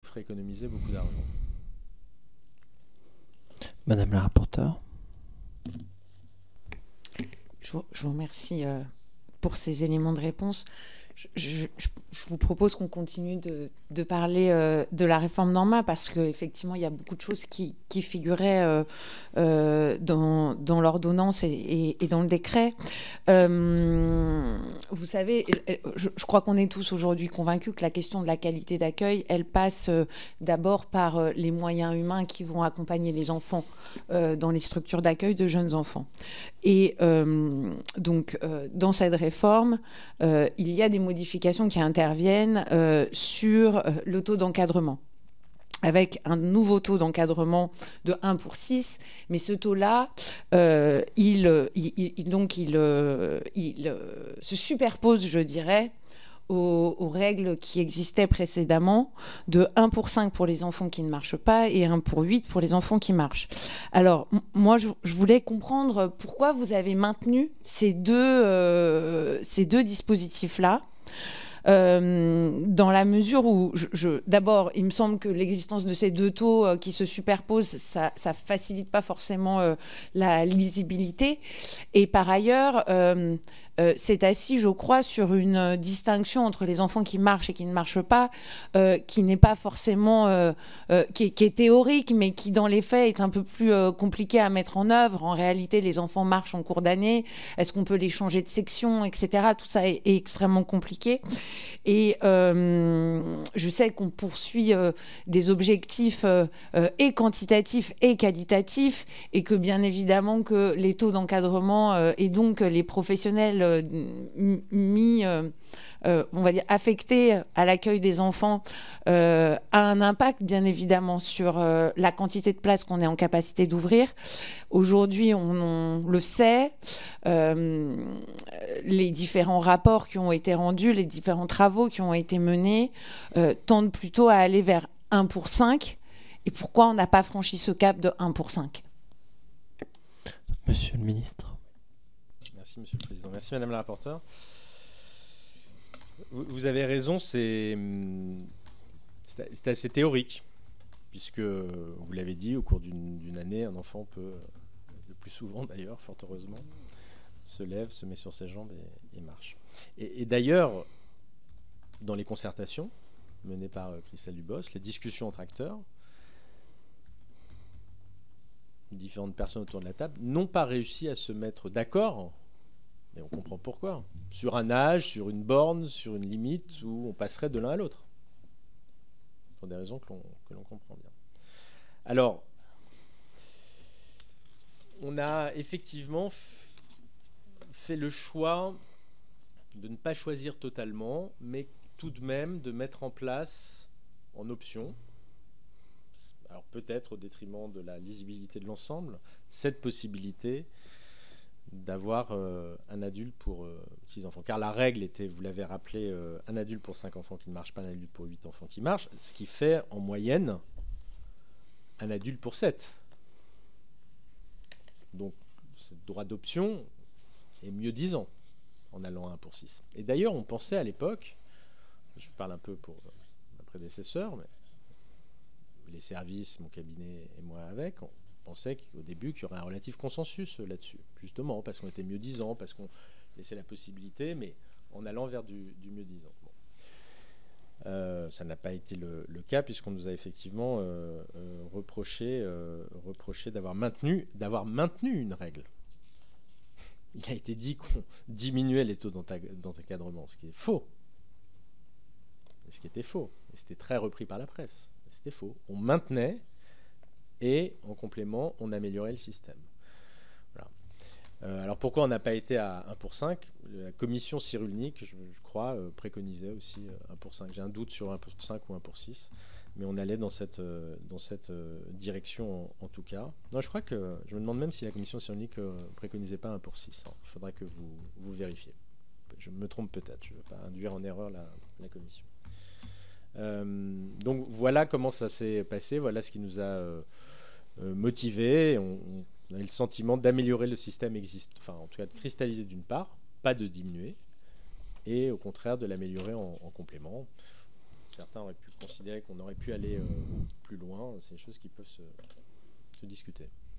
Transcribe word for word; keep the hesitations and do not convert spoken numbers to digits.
ferait économiser beaucoup d'argent. Madame la rapporteure. Je vous, je vous remercie euh, pour ces éléments de réponse. Je, je, je, je vous propose qu'on continue de, de parler euh, de la réforme Norma, parce qu'effectivement, il y a beaucoup de choses qui, qui figuraient euh, euh, dans, dans l'ordonnance et, et, et dans le décret. Euh, vous savez, je, je crois qu'on est tous aujourd'hui convaincus que la question de la qualité d'accueil, elle passe euh, d'abord par euh, les moyens humains qui vont accompagner les enfants euh, dans les structures d'accueil de jeunes enfants. Et euh, donc, euh, dans cette réforme, euh, il y a des modifications qui interviennent euh, sur euh, le taux d'encadrement, avec un nouveau taux d'encadrement de un pour six. Mais ce taux-là, euh, il, il, il, donc, il, euh, il euh, se superpose, je dirais, Aux, aux règles qui existaient précédemment, de un pour cinq pour les enfants qui ne marchent pas et un pour huit pour les enfants qui marchent. Alors, moi, je, je voulais comprendre pourquoi vous avez maintenu ces deux, euh, ces deux dispositifs-là. Euh, dans la mesure où, je, je, d'abord, il me semble que l'existence de ces deux taux euh, qui se superposent, ça ne facilite pas forcément euh, la lisibilité. Et par ailleurs, euh, euh, c'est assis, je crois, sur une euh, distinction entre les enfants qui marchent et qui ne marchent pas, euh, qui n'est pas forcément, euh, euh, qui, est, qui est théorique, mais qui, dans les faits, est un peu plus euh, compliqué à mettre en œuvre. En réalité, les enfants marchent en cours d'année. Est-ce qu'on peut les changer de section, et cetera. Tout ça est, est extrêmement compliqué. Et euh, je sais qu'on poursuit euh, des objectifs euh, euh, et quantitatifs et qualitatifs, et que bien évidemment que les taux d'encadrement euh, et donc les professionnels euh, mis, euh, euh, on va dire, affectés à l'accueil des enfants euh, a un impact bien évidemment sur euh, la quantité de places qu'on est en capacité d'ouvrir. Aujourd'hui, on, on le sait, euh, les différents rapports qui ont été rendus, les différents travaux qui ont été menés euh, tendent plutôt à aller vers un pour cinq. Et pourquoi on n'a pas franchi ce cap de un pour cinq? Monsieur le ministre. Merci, Monsieur le Président. Merci, Madame la rapporteure. Vous, vous avez raison, c'est, c'est assez théorique, puisque, vous l'avez dit, au cours d'une, d'une année, un enfant peut, le plus souvent d'ailleurs, fort heureusement, se lève, se met sur ses jambes et, et marche. Et, et d'ailleurs, dans les concertations menées par Christelle Dubos, les discussions entre acteurs, différentes personnes autour de la table, n'ont pas réussi à se mettre d'accord, et on comprend pourquoi, sur un âge, sur une borne, sur une limite où on passerait de l'un à l'autre. Pour des raisons que l'on, que l'on comprend bien. Alors, on a effectivement fait le choix de ne pas choisir totalement, mais tout de même de mettre en place en option, alors peut-être au détriment de la lisibilité de l'ensemble, cette possibilité d'avoir euh, un adulte pour euh, six enfants. Car la règle était, vous l'avez rappelé, euh, un adulte pour cinq enfants qui ne marchent pas, un adulte pour huit enfants qui marchent, ce qui fait en moyenne un adulte pour sept. Donc, ce droit d'option est mieux disant en allant à un pour six. Et d'ailleurs, on pensait à l'époque, je parle un peu pour ma prédécesseur, mais les services, mon cabinet et moi avec, on pensait qu'au début qu'il y aurait un relatif consensus là-dessus, justement, parce qu'on était mieux disant, parce qu'on laissait la possibilité, mais en allant vers du, du mieux disant. Bon. Euh, ça n'a pas été le, le cas, puisqu'on nous a effectivement euh, euh, reproché, euh, reproché d'avoir maintenu, d'avoir maintenu une règle. Il a été dit qu'on diminuait les taux d'encadrement, ce qui est faux. Et ce qui était faux. Et c'était très repris par la presse. Et c'était faux. On maintenait et, en complément, on améliorait le système. Voilà. Euh, alors pourquoi on n'a pas été à un pour cinq? La commission Cyrulnik, je, je crois, euh, préconisait aussi euh, un pour cinq. J'ai un doute sur un pour cinq ou un pour six. Mais on allait dans cette, euh, dans cette euh, direction en, en tout cas. Non, je crois que je me demande même si la commission Cyrulnik ne euh, préconisait pas un pour six. Hein. Il faudra que vous, vous vérifiez. Je me trompe peut-être, je ne veux pas induire en erreur la, la commission. Euh, donc voilà comment ça s'est passé, voilà ce qui nous a euh, euh, motivés. On, on a eu le sentiment d'améliorer le système existant, enfin en tout cas de cristalliser d'une part, pas de diminuer, et au contraire de l'améliorer en, en complément. certains auraient pu considérer qu'on aurait pu aller euh, plus loin. C'est des choses qui peuvent se, se discuter.